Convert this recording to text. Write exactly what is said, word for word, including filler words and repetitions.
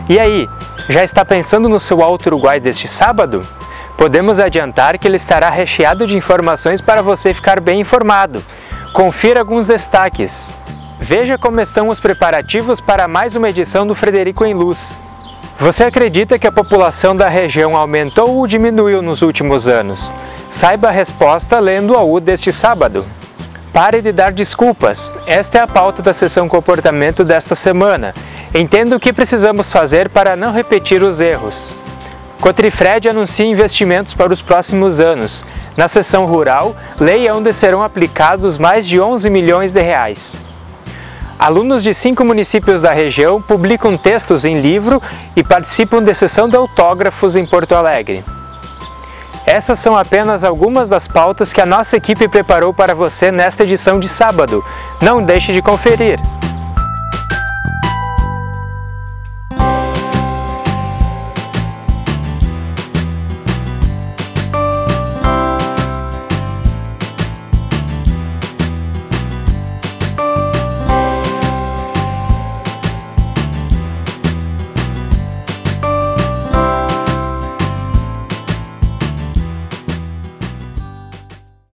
E aí, já está pensando no seu Alto Uruguai deste sábado? Podemos adiantar que ele estará recheado de informações para você ficar bem informado. Confira alguns destaques. Veja como estão os preparativos para mais uma edição do Frederico em Luz. Você acredita que a população da região aumentou ou diminuiu nos últimos anos? Saiba a resposta lendo a U deste sábado. Pare de dar desculpas. Esta é a pauta da sessão Comportamento desta semana. Entenda o que precisamos fazer para não repetir os erros. Cotrifred anuncia investimentos para os próximos anos. Na seção rural, leia onde serão aplicados mais de onze milhões de reais. Alunos de cinco municípios da região publicam textos em livro e participam de sessão de autógrafos em Porto Alegre. Essas são apenas algumas das pautas que a nossa equipe preparou para você nesta edição de sábado. Não deixe de conferir!